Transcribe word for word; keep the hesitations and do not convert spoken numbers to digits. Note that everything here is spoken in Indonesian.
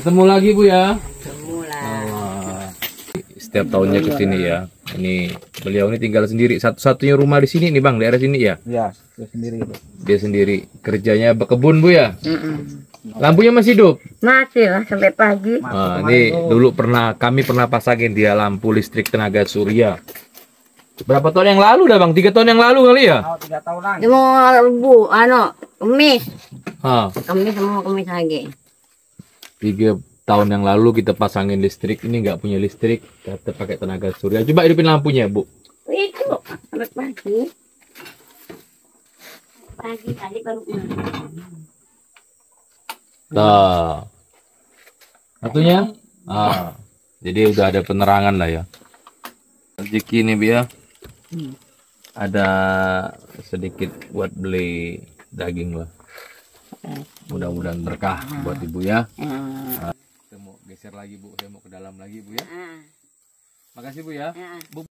Ketemu lagi Bu ya. Ketemu lah. Oh, setiap tahunnya ke sini ya. Ini beliau ini tinggal sendiri. Satu-satunya rumah di sini nih Bang, daerah sini ya. Iya, dia sendiri Bu. Dia sendiri. Kerjanya berkebun Bu ya. Mm-mm. Lampunya masih hidup. Masih lah sampai pagi. Nah, ini dulu pernah kami pernah pasangin dia lampu listrik tenaga surya. Berapa tahun yang lalu dah Bang? Tiga tahun yang lalu kali ya? Oh, tiga tahunan. Dia mau bu, ano, kemis, Ah, kemis sama kemis lagi. tiga tahun yang lalu kita pasangin listrik. Ini nggak punya listrik, kita pakai tenaga surya. Coba hidupin lampunya Bu. Itu sampai pagi. Pagi tadi baru. Nah, satunya, ah, jadi udah ada penerangan lah ya. Rezeki ini Bu ya. Hmm. Ada sedikit buat beli daging lah. Mudah-mudahan berkah buat Ibu ya. Hmm. Saya mau geser lagi Bu, saya mau ke dalam lagi Bu ya. Ah, Makasih Bu ya. ah. Bu